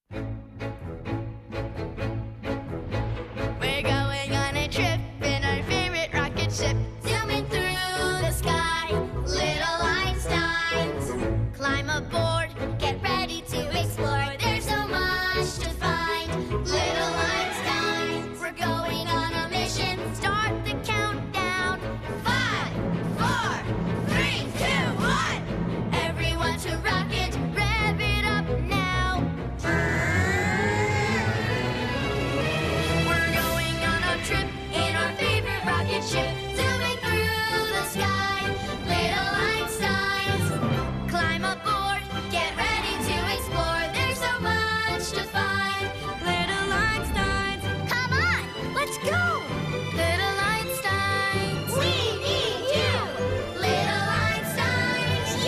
We're going on a trip in our favorite rocket ship, zooming through the sky, little Einsteins. Climb aboard, get ready to explore. There's so much to find, little Einsteins. We're going on a mission, start the countdown. 5, 4, 3, 2, 1. Everyone to rocket, rev it up now. We're going on a trip in our favorite rocket ship, zooming through the sky, little Einsteins. Climb aboard, get ready to explore. There's so much to find, little Einsteins. Come on, let's go, little Einsteins. We need you, little Einsteins.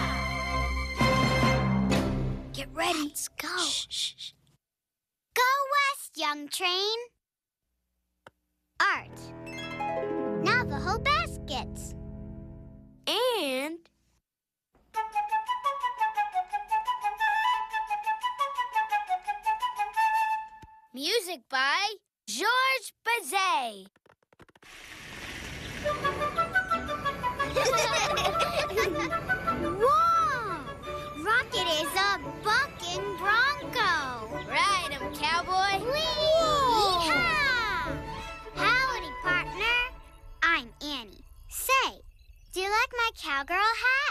Yeah. Get ready. Let's go. Shh. Go west, young train. Art. Navajo baskets. And music by Georges Bizet. Whoa! Rocket is a bucking bronco. Ride him, cowboy. Yeehaw! Howdy, partner. I'm Annie. Say, do you like my cowgirl hat?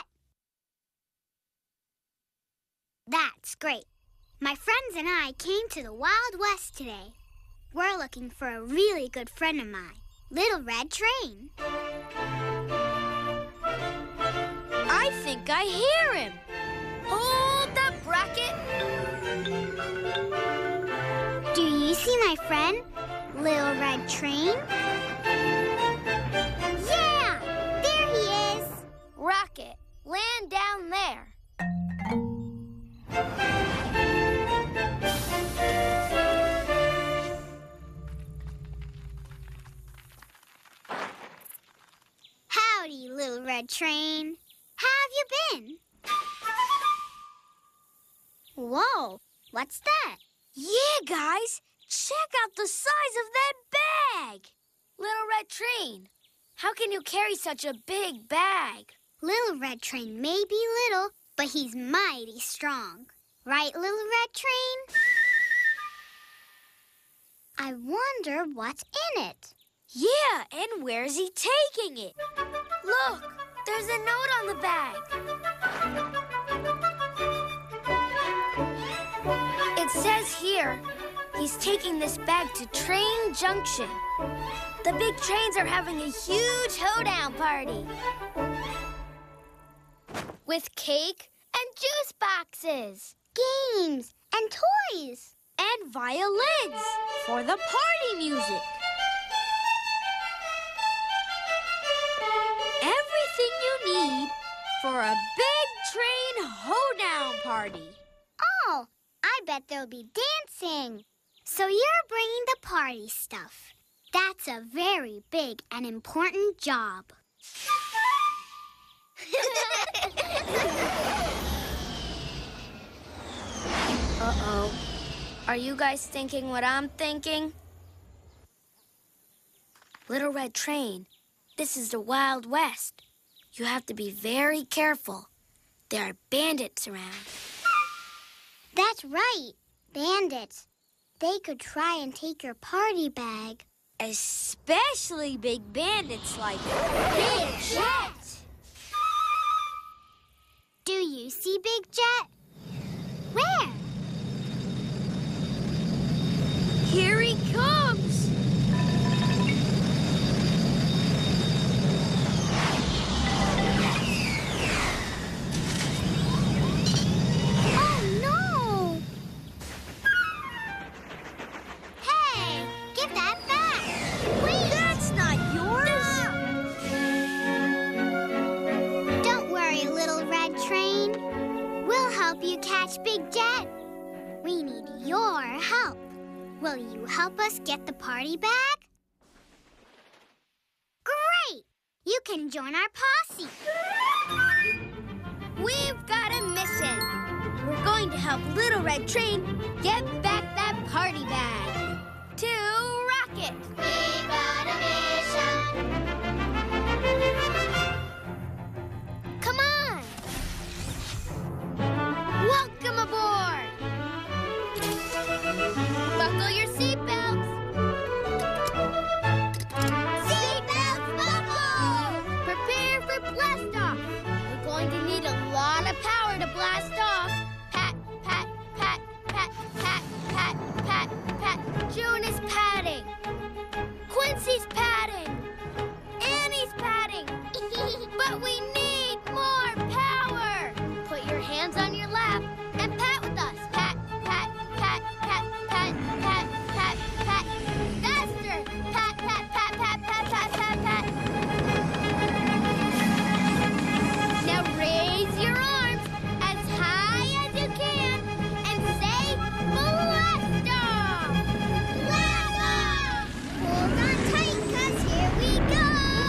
That's great. My friends and I came to the Wild West today. We're looking for a really good friend of mine, Little Red Train. I think I hear him. Hold up, Rocket. Do you see my friend, Little Red Train? Yeah! There he is! Rocket, land down there. Howdy, Little Red Train. How have you been? Whoa, what's that? Yeah, guys, check out the size of that bag. Little Red Train, how can you carry such a big bag? Little Red Train may be little, but he's mighty strong. Right, Little Red Train? I wonder what's in it. Yeah, and where's he taking it? Look, there's a note on the bag. It says here, he's taking this bag to Train Junction. The big trains are having a huge hoedown party. With cake and juice boxes. Games and toys. And violins for the party music. Everything you need for a big train hoedown party. Oh, I bet there'll be dancing. So you're bringing the party stuff. That's a very big and important job. Uh-oh. Are you guys thinking what I'm thinking? Little Red Train, this is the Wild West. You have to be very careful. There are bandits around. That's right, bandits. They could try and take your party bag. Especially big bandits like Big Jet. Do you see Big Jet? Where? Here he comes! Oh, no! Hey, give that back! Wait! That's not yours! Don't worry, Little Red Train. We'll help you catch Big Jet. We need your help. Will you help us get the party bag? Great! You can join our posse. We've got a mission. We're going going to help Little Red Train get back that party bag. To Rocket! We've got a mission. Come on! Welcome aboard! Buckle your seatbelts! Seatbelts buckled! Prepare for blast off! We're going to need a lot of power to blast off. Pat, pat, pat, pat, pat, pat, pat, pat. June is patting. Quincy's patting. Annie's patting. But we need more power. Put your hands on your lap and pat with us. Pat, pat, pat, pat, pat, pat, pat, pat. Faster. Pat, pat, pat, pat, pat, pat, pat, pat. Now raise your arms as high as you can and say blast off! Blast off! Hold on tight, 'cause here we go!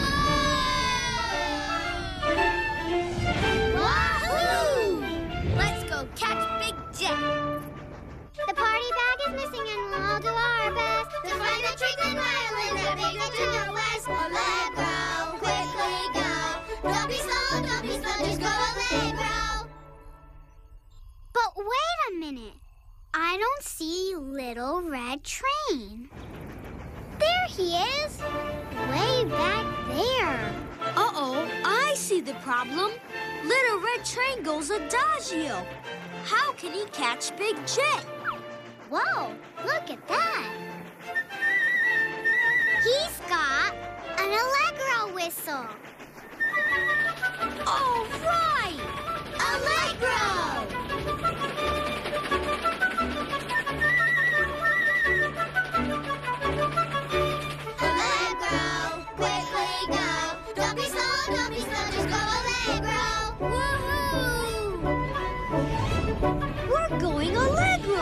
Wahoo! Let's go catch Big Jet. The party bag is missing and we'll all do our best to find the twinkling violin that Big Jet to the west. Allegro, quickly go. Don't be slow, just go Allegro. But wait a minute. I don't see Little Red Train. There he is. Way back there. Uh-oh, I see the problem. Little Red Train goes adagio. How can he catch Big Jet? Whoa, look at that. He's got an Allegro whistle. All right! Allegro! Allegro, quickly go. Don't be slow, just go Allegro. Woohoo! We're going Allegro!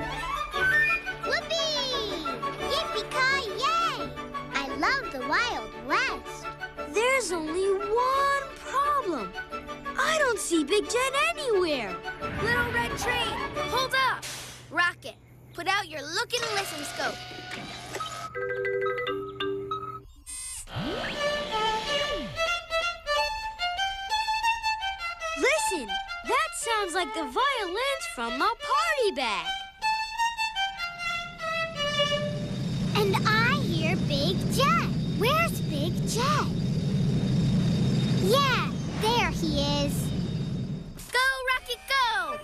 Whoopee! Yippee-ki-yay! I love the Wild West. There's only one problem. I don't see Big Jet anywhere. Little Red Train, hold up! Rocket, put out your look and listen scope. Listen, that sounds like the violins from the party bag. And I hear Big Jet. Where's Big Jet? Yeah, there he is. Go, Rocket, go!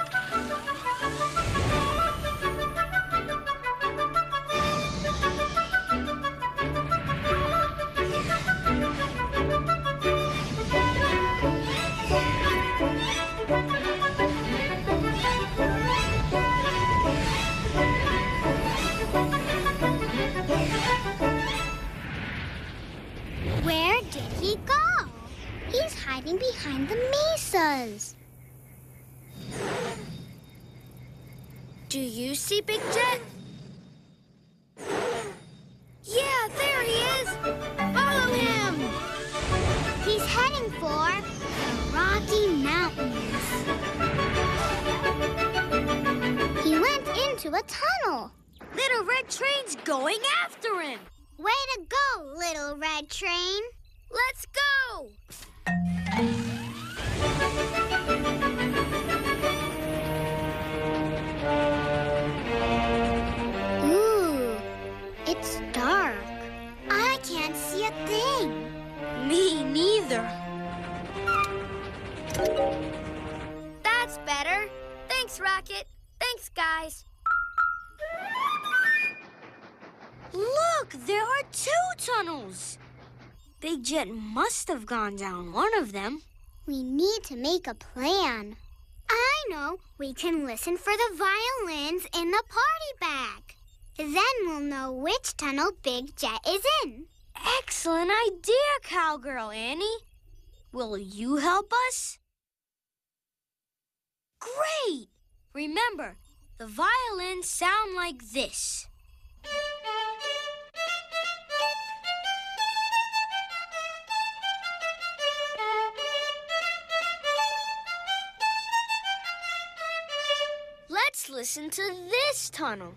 Where did he go? He's hiding behind the mesas. Do you see Big Jet? Yeah, there he is. Follow him. He's heading for the Rocky Mountains. He went into a tunnel. Little Red Train's going after him. Way to go, Little Red Train. Let's go! Ooh, it's dark. I can't see a thing. Me neither. That's better. Thanks, Rocket. Thanks, guys. Look, there are 2 tunnels. Big Jet must have gone down one of them. We need to make a plan. I know. We can listen for the violins in the party bag. Then we'll know which tunnel Big Jet is in. Excellent idea, Cowgirl Annie. Will you help us? Great! Remember, the violins sound like this. listen to this tunnel.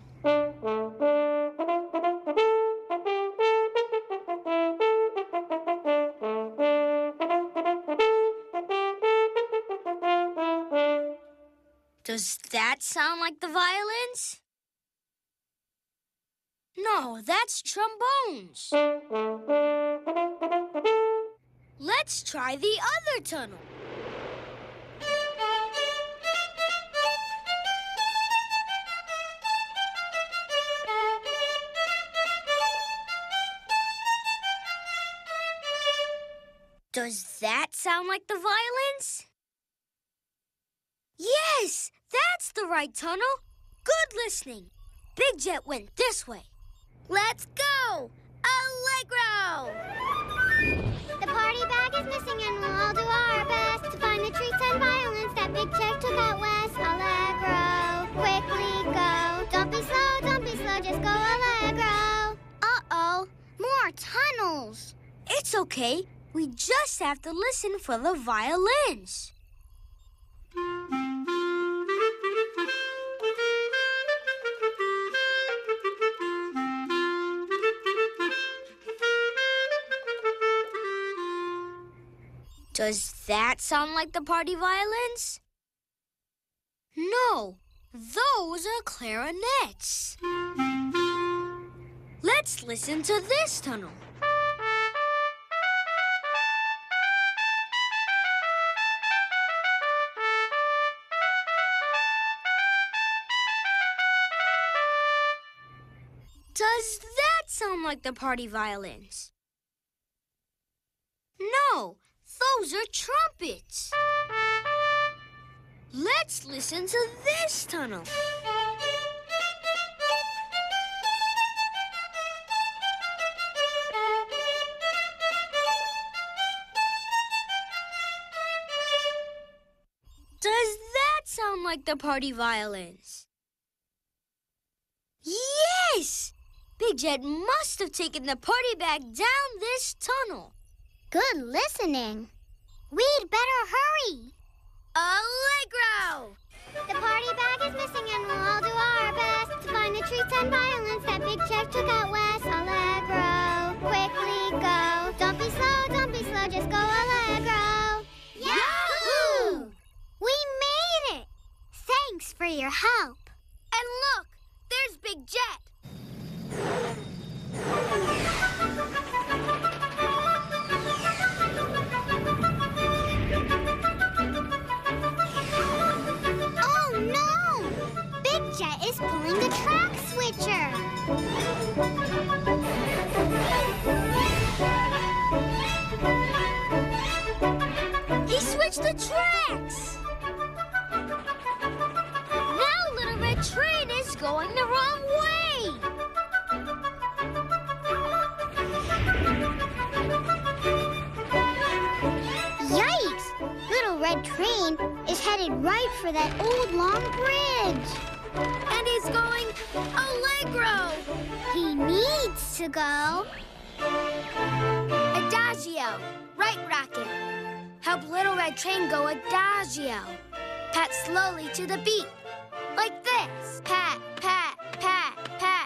Does that sound like the violins? No, that's trombones. Let's try the other tunnel. Does that sound like the violins? Yes, that's the right tunnel. Good listening. Big Jet went this way. Let's go! Allegro! The party bag is missing and we'll all do our best to find the treats and violins that Big Jet took out west. Allegro, quickly go. Don't be slow, just go Allegro. Uh-oh, more tunnels. It's okay. We just have to listen for the violins. Does that sound like the party violins? No, those are clarinets. Let's listen to this tunnel. Does that sound like the party violins? No, those are trumpets. Let's listen to this tunnel. Does that sound like the party violins? Yes! Big Jet must have taken the party bag down this tunnel. Good listening. We'd better hurry. Allegro! The party bag is missing and we'll all do our best to find the treats and violins that Big Jet took out west. Allegro, quickly go. Don't be slow, just go Allegro. Yahoo! We made it! Thanks for your help. And look, there's Big Jet. Oh no! Big Jet is pulling the track switcher. He switched the tracks. Now Little Red Train is going the wrong way. Yikes! Little Red Train is headed right for that old long bridge. And he's going Allegro. He needs to go. Adagio. Right, Rocket. Help Little Red Train go adagio. Pat slowly to the beat. Like this. Pat, pat, pat, pat.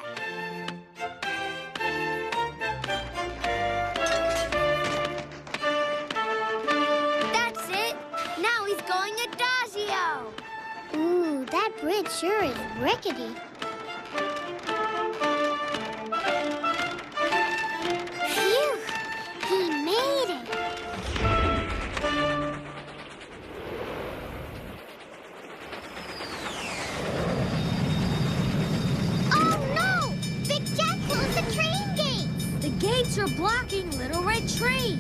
That's it. Now he's going adagio. Ooh, that bridge sure is rickety. Phew! He made it. Oh no! Big Jet closed the train gates. The gates are blocking Little Red Train.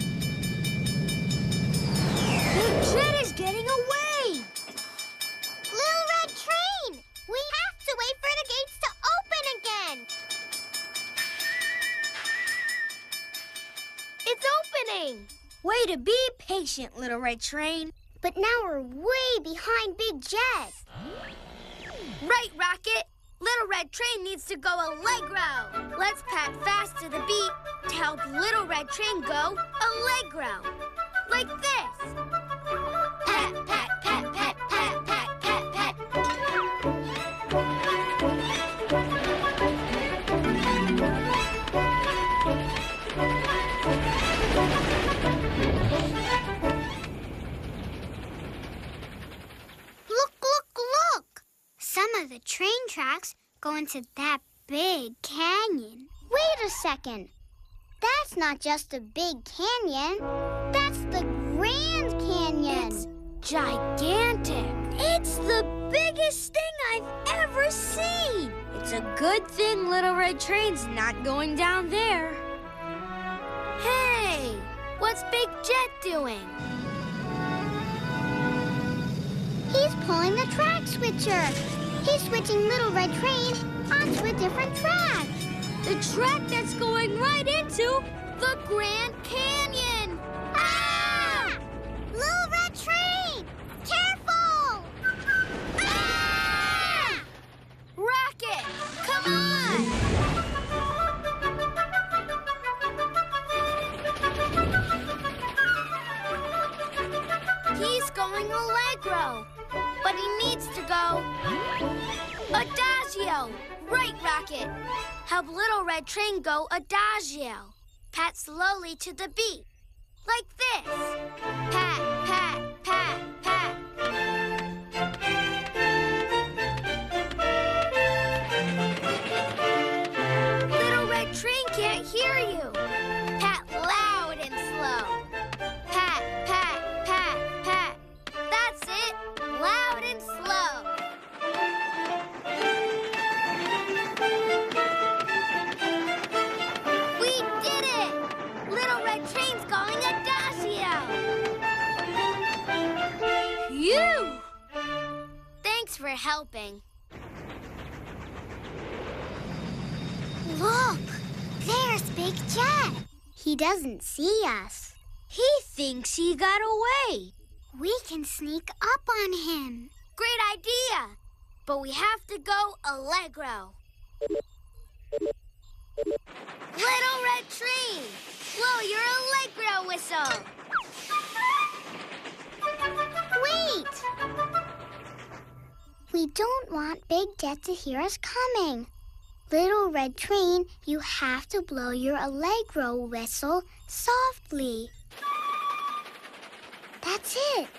Big Jet is getting away. Little Red Train! We have to wait for the gates to open again. It's opening. Way to be patient, Little Red Train. But now we're way behind Big Jet. Right, Rocket. Little Red Train needs to go Allegro. Let's pat fast to the beat to help Little Red Train go Allegro. Like this. Pat, pat, pat, pat, pat, pat, pat, pat. train tracks go into that big canyon. Wait a second. That's not just a big canyon. That's the Grand Canyon. It's gigantic. It's the biggest thing I've ever seen. It's a good thing Little Red Train's not going down there. Hey, what's Big Jet doing? He's pulling the track switcher. He's switching Little Red Train onto a different track. The track that's going right into the Grand Canyon. Ah! Little Red Train! Careful! Ah! Rocket, come on! He's going Allegro, but he needs to go Adagio. Right, Rocket. Help Little Red Train go Adagio. Pat slowly to the beat, like this. Pat, pat, pat, pat. Little Red Train can't hear you. Pat loud and slow. Pat, pat, pat, pat. That's it, loud and slow. We did it! Little Red Train's going Adagio. Phew! Thanks for helping. Look, there's Big Jet. He doesn't see us. He thinks he got away. We can sneak up on him. Great idea. But we have to go Allegro. Little Red Train, blow your Allegro whistle. Wait! We don't want Big Jet to hear us coming. Little Red Train, you have to blow your Allegro whistle softly. That's it.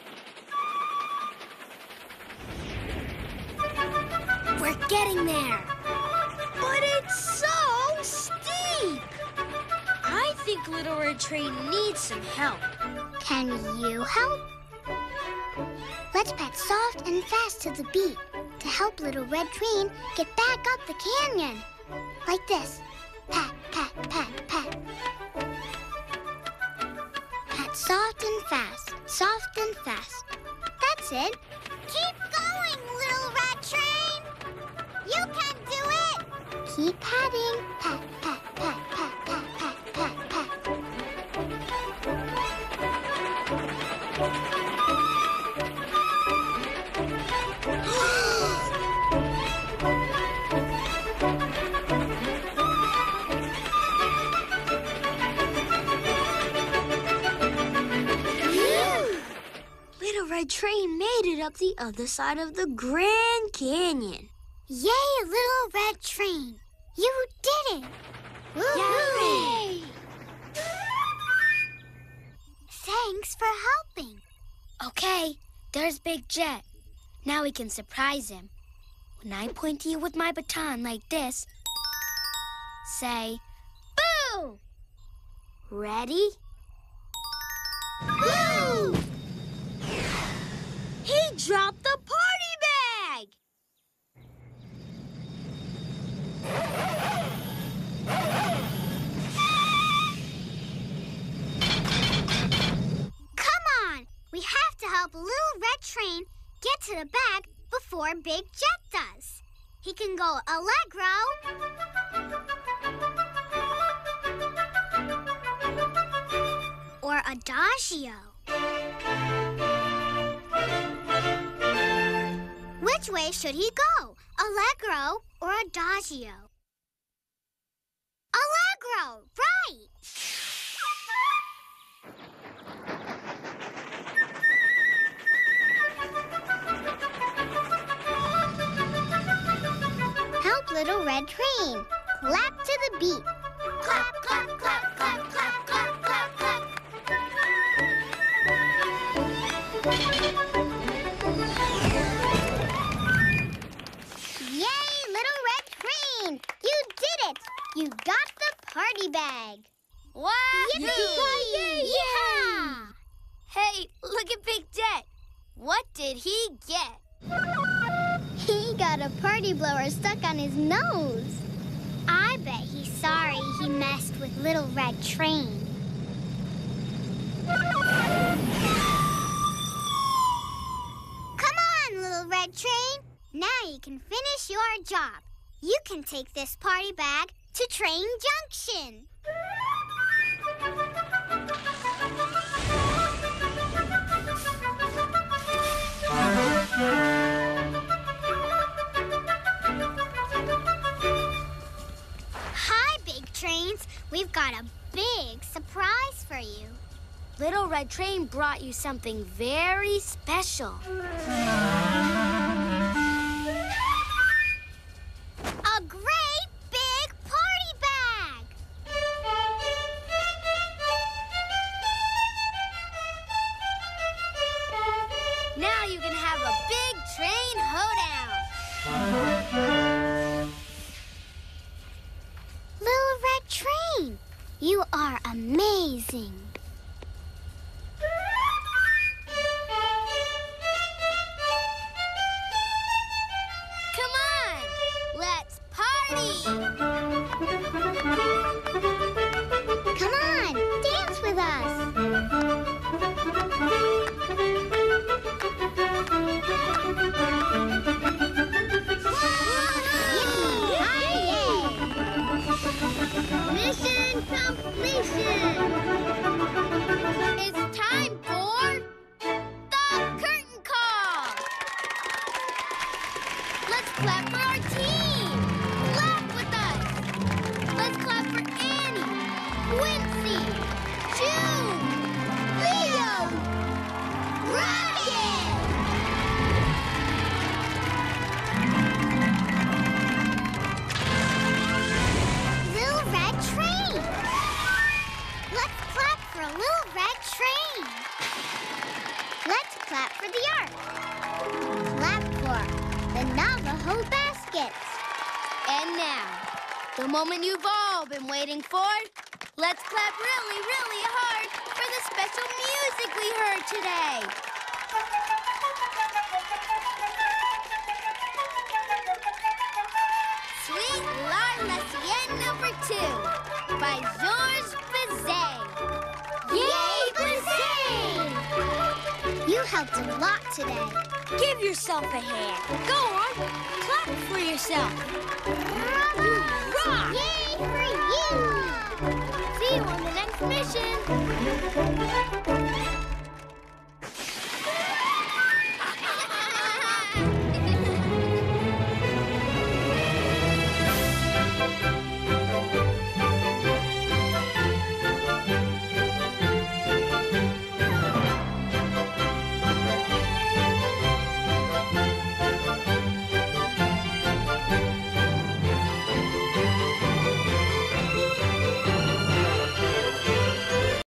We're getting there. But it's so steep. I think Little Red Train needs some help. Can you help? Let's pat soft and fast to the beat to help Little Red Train get back up the canyon. Like this. Pat, pat, pat, pat. Pat soft and fast, soft and fast. That's it. Keep going, Little Red Train. You can do it. Keep patting. Pat, pat, pat, pat, pat, pat, pat, pat. Little Red Train made it up the other side of the Grand Canyon. Yay, Little Red Train. You did it. Yay! Thanks for helping. Okay, there's Big Jet. Now we can surprise him. When I point to you with my baton like this, say, boo! Ready? Boo! He dropped the party bag! Come on. We have to help Little Red Train get to the bag before Big Jet does. He can go Allegro. Or Adagio. Which way should he go? Allegro or Adagio? Allegro, right! Help Little Red Train. Clap to the beat. Clap, clap, clap, clap, clap, clap, clap, clap. Yay, Little Red Train! You did it! You got the party bag! Wow! Yippee! Yeah! Hey, look at Big Jet. What did he get? He got a party blower stuck on his nose. I bet he's sorry he messed with Little Red Train. Come on, Little Red Train. Now you can finish your job. You can take this party bag to Train Junction. Hi, Big Trains. We've got a big surprise for you. Little Red Train brought you something very special. A great big party bag! Now you can have a big train hoedown. Little Red Train, you are amazing. Come on, let's party. Come on, dance with us. Mission completion. It's time for the curtain call. Let's clap for our team. Clap with us. Let's clap for Annie, Quincy, June, Leo, Rocket. Little Red Train. Let's clap for Little Red Train. Let's clap for the Ark. Clap for the Navajo baskets. And now, the moment you've all been waiting for. Let's clap really, really hard for the special music we heard today. Sweet La Sienne number 2 by Georges Bizet. Yay, Bizet! You helped a lot today. Give yourself a hand. Go on, clap for yourself. You rock! Yay for you! See you on the next mission.